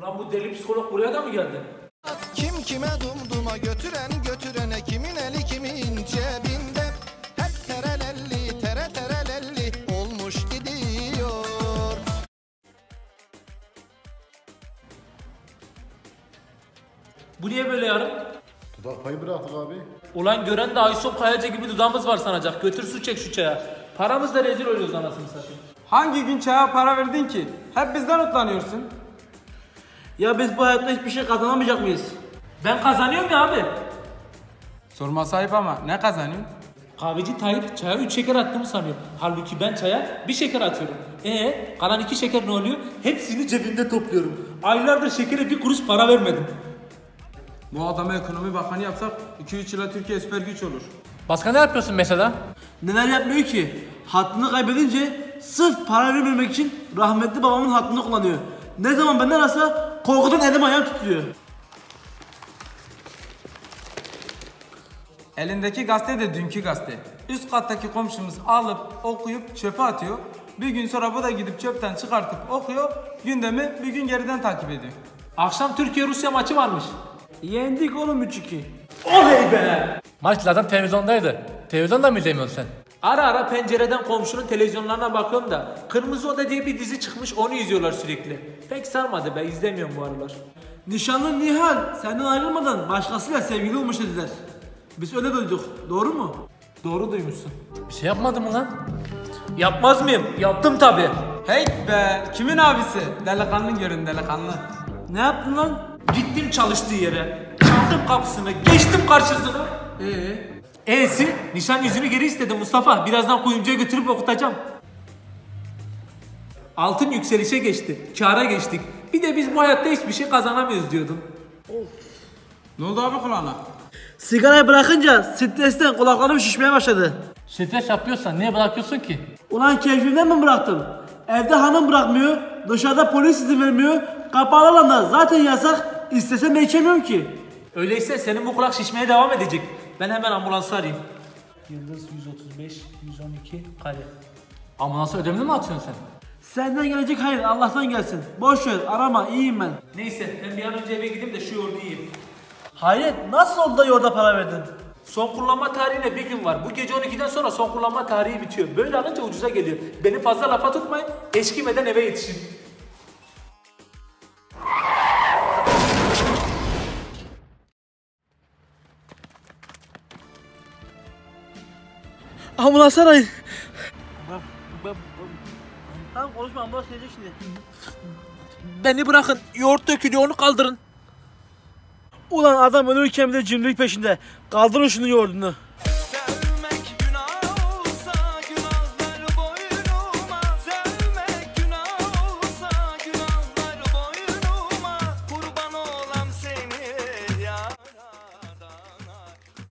Ulan bu deli psikolog buraya da mı geldi? Kim kime dumduma götürene kimin eli kimin cebinde. Hep terelelli tere terelelli olmuş gidiyor. Bu niye böyle yarım? Dudak payı bıraktık abi. Ulan gören de Aysop Kayaca gibi dudağımız var sanacak. Götür su çek şu çaya. Paramız da rezil oluyoruz anasını satayım. Hangi gün çaya para verdin ki? Hep bizden utlanıyorsun. Ya biz bu hayatta hiçbir şey kazanamayacak mıyız? Ben kazanıyorum ya abi. Sorma sahip ama ne kazanıyorsun? Kahveci Tayyip çaya 3 şeker attığımı sanıyor. Halbuki ben çaya 1 şeker atıyorum. Kalan 2 şeker ne oluyor? Hepsini cebimde topluyorum. Aylardır şekere 1 kuruş para vermedim. Bu adamı ekonomi bakanı yapsak 2-3 yıla Türkiye süper güç olur. Başka ne yapıyorsun mesela? Neler yapmıyor ki? Hattını kaybedince sırf para vermemek için rahmetli babamın hattını kullanıyor. Ne zaman benden arasa korkudan elim ayağım titriyor. Elindeki gazete de dünkü gazete. Üst kattaki komşumuz alıp okuyup çöpe atıyor. Bir gün sonra bu da gidip çöpten çıkartıp okuyor. Gündemi bir gün geriden takip ediyor. Akşam Türkiye-Rusya maçı varmış. Yendik oğlum 3-2. Oley be! Maç zaten televizyondaydı. Televizyonda mı izlemiyorsun sen? Ara ara pencereden komşunun televizyonlarına bakıyorum da Kırmızı Oda diye bir dizi çıkmış, onu izliyorlar sürekli. Pek sarmadı be, izlemiyorum bu aralar. Nişanlı Nihal senden ayrılmadan başkasıyla sevgili olmuş dediler. Biz öyle duyduk. Doğru mu? Doğru duymuşsun. Bir şey yapmadın mı lan? Yapmaz mıyım? Yaptım tabi. Hey be! Kimin abisi? Delikanlı görün delikanlı. Ne yaptın lan? Gittim çalıştığı yere. Çaldım kapısını, geçtim karşısına. E'si nişan yüzünü geri istedi Mustafa. Birazdan kuyumcuya götürüp okutacağım. Altın yükselişe geçti. Kâra geçtik. Bir de biz bu hayatta hiçbir şey kazanamıyoruz diyordum. Ne oldu abi kulağına? Sigarayı bırakınca stresten kulaklarım şişmeye başladı. Stres yapıyorsan niye bırakıyorsun ki? Ulan keyfimden mi bıraktım? Evde hanım bırakmıyor, dışarıda polis izin vermiyor, kapalı alanda zaten yasak, istesem de içemiyorum ki. Öyleyse senin bu kulak şişmeye devam edecek. Ben hemen ambulansı arayayım. Yıldız 135, 112, kare. Ambulansa ödemini mi atıyorsun sen? Senden gelecek hayır, Allah'tan gelsin. Boş ver, arama, iyiyim ben. Neyse ben bir an önce eve gideyim de şu yoğurdu yiyeyim. Hayret, nasıl oldu da yoğurda para verdin? Son kullanma tarihine bir gün var. Bu gece 12'den sonra son kullanma tarihi bitiyor. Böyle alınca ucuza geliyor. Beni fazla lafa tutmayın. Eşkimeden eve yetişin. Ambulans arayın. Tamam konuşma, ambulans gelecek şimdi. Beni bırakın. Yoğurt dökülüyor, onu kaldırın. Ulan adam ölürken bile cimrilik peşinde. Kaldırın şunu yoğurdunu.